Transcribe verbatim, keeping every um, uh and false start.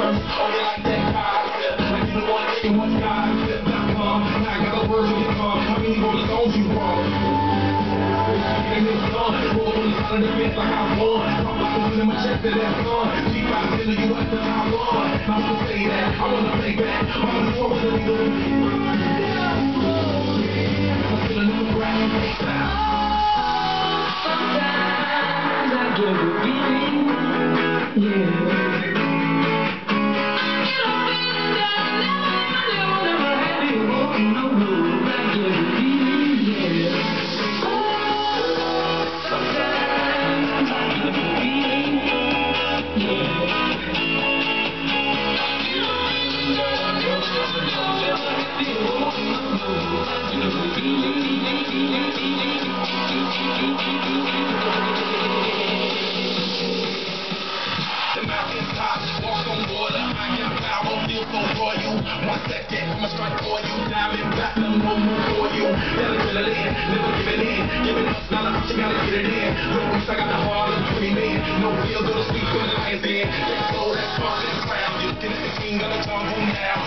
terms. Oh, you like that concept? Like you want anyone concept dot com. Now I got a word with your tongue. How many more songs you want? And it's done. Roll on the side of the fence like I won. Talk about something in my chest that that's gone. G five in the U S to Taiwan. Not to say that. I wanna play back. I'm gonna show it to the I'm feeling in the grass. Sometimes I get a good feeling, yeah. One second, I'ma strike for you. Diamond platinum, no move for you. Never fill it in, never give it in. Giving up, not a bitch, you gotta get it in. Look, we I got the heart of twenty men. No feel, go to sleep with the lions in. Let's go, that's fun, that's clown. You're looking at the king of the jungle now.